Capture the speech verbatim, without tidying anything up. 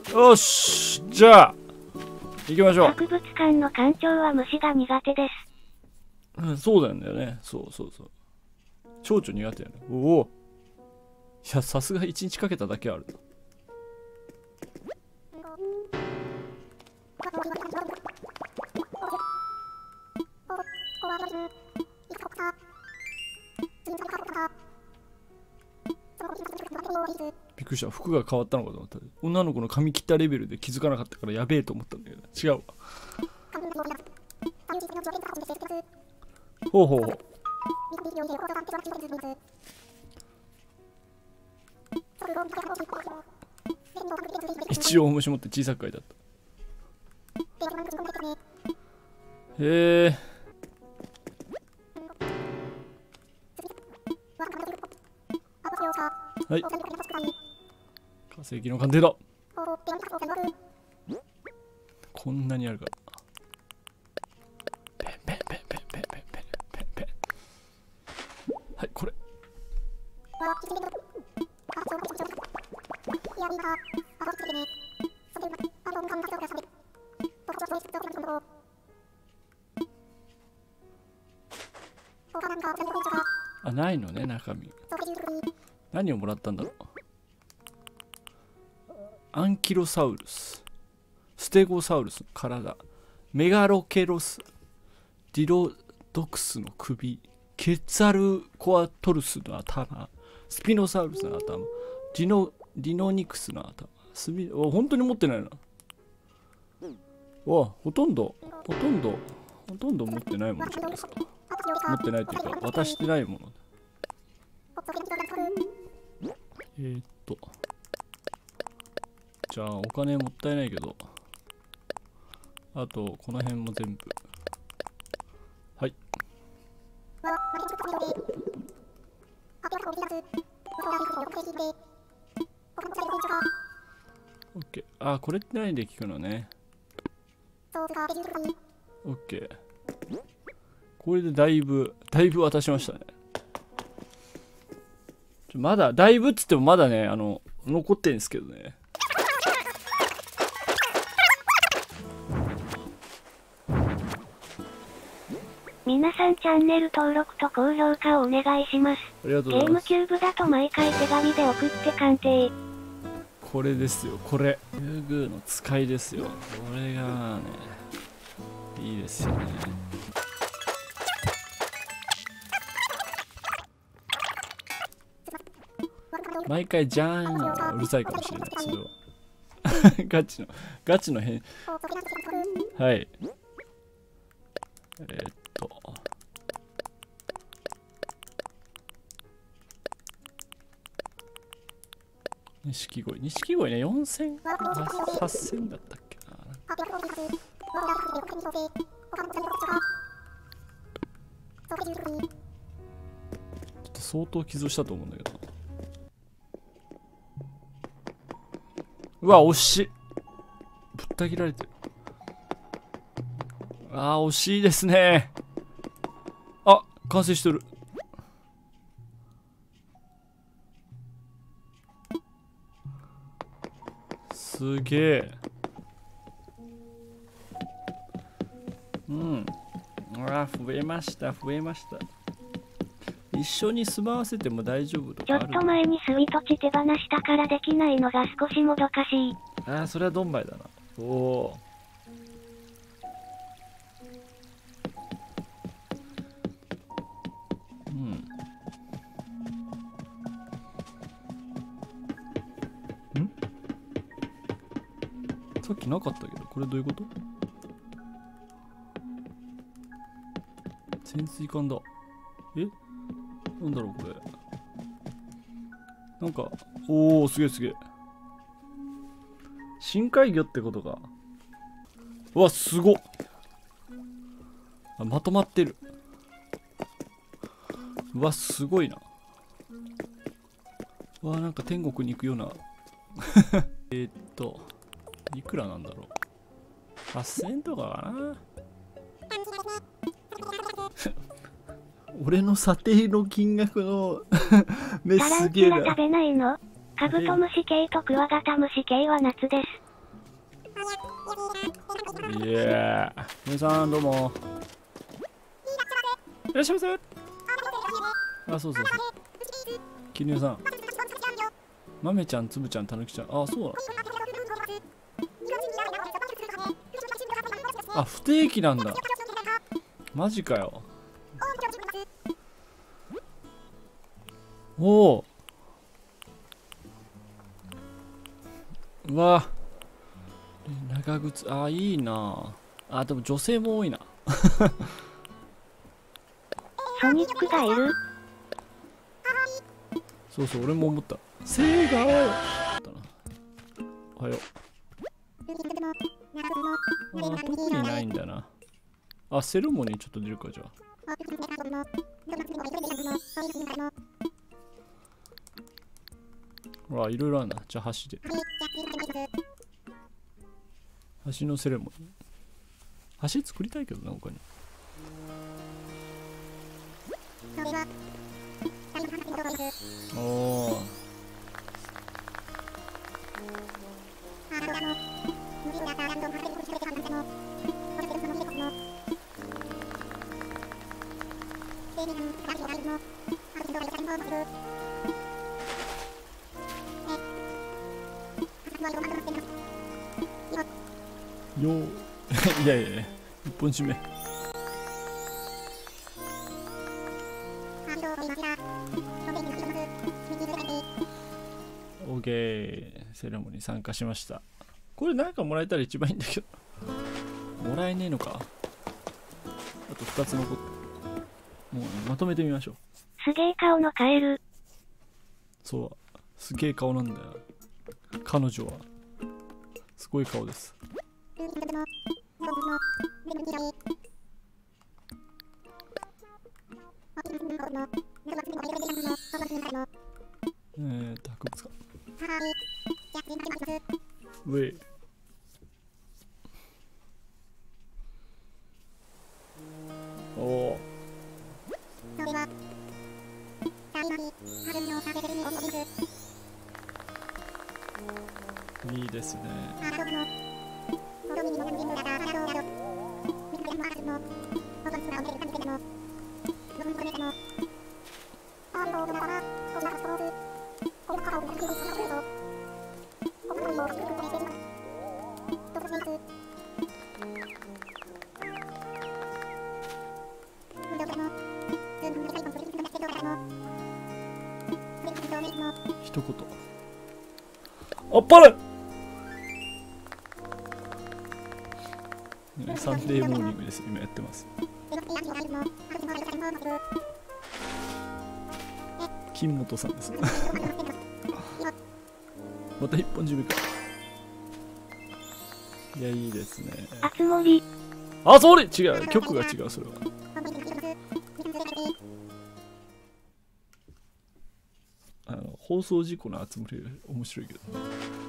よし、じゃあ行きましょう。 博物館の館長は虫が苦手です。 うん、そうなんだよね。そうそうそう。蝶々苦手やね。おお。いや、さすが一日かけただけあるな。びっくりした。服が変わったのかと思った。女の子の髪切ったレベルで気づかなかったからやべえと思ったんだけど、違うわ。ほうほうほう。一応虫持って小さく書いてあった。へえ。はい。化石の鑑定だ。こんなにあるから。ペンペンペンペンペンペンペンペンペン。はい、これ。あ、ないのね、中身。何をもらったんだろう。アンキロサウルス、ステゴサウルスの体、メガロケロス、ディロドクスの首、ケツァルコアトルスの頭、スピノサウルスの頭、ディノディノニクスの頭、スビお本当に持ってないな。わ、ほとんどほとんどほとんど持ってないものじゃないですか。持ってないというか渡してないもの。えー、っとじゃあお金もったいないけど、あとこの辺も全部。はい。オッケー。あ、これって何で聞くのね。オッケー。これでだいぶだいぶ渡しましたね。まだだいぶっつってもまだね、あの残ってんですけどね。 皆さんチャンネル登録と高評価をお願いします。 ありがとうございます。 ゲームキューブだと毎回手紙で送って鑑定。 これですよ、これリュウグウの使いですよ。これがねいいですよね。毎回じゃーんはうるさいかもしれない。それはガチのガチの変。はい。えー、っと錦鯉錦鯉ね、よんせんはっせんだったっけな。ちょっと相当傷したと思うんだけど。うわ、惜しい。ぶった切られてる。あー、惜しいですね。あ、完成してる。すげえ。うん。あー、増えました、増えました。一緒に住まわせても大丈夫とかある？ ちょっと前に住み土地手放したからできないのが少しもどかしい。 ああ、それはドンマイだな。おお。うん。ん？さっきなかったけど、これどういうこと？潜水艦だ。え？なんだろうこれ。なんか、おお、すげえすげえ。深海魚ってことか。うわ、すごっ。あ、まとまってる。うわ、すごいな。うわ、なんか天国に行くような。えっと、いくらなんだろう。はっせんえんとかかな。俺の査定の金額の目タラすげえな。 ンチュラ食べないの？カブトムシ系とクワガタムシ系は夏です。 いやー、皆さんどうも。いらっしゃいませ。あ、そうそうそう。絹代さん。豆ちゃん、つぶちゃん、たぬきちゃん。あ、そうなの。あ、不定期なんだ。マジかよ。おお。うわ。長靴、あ、いいな。あ、でも女性も多いな。 ソニックがいる。 そうそう、俺も思った。セーガーよ。おはよう。あ、特にないんだな。あ、セレモニーちょっと出るか、じゃあ。ほら、いろいろあるな。じゃあ、橋で。橋のセレモニー。橋作りたいけどな、他に。おお。よーいやいやいや、一本締め。オーケー、セレモニー参加しました。これなんかもらえたら一番いいんだけど。もらえねえのか。あとふたつ残って。もう、ね、まとめてみましょう。 すげえ顔のカエル。 そう、すげえ顔なんだよ。彼女は。すごい顔です。えーと、博物館。ウェイ。おお。いいですね。一言。あっぱれ。ね、サンデーモーニングです。今やってます。金本さんです。また一本締めか。いや、いいですね。 あつ森。 あ、それ違う。曲が違う、それは。あの放送事故の集まり面白いけど。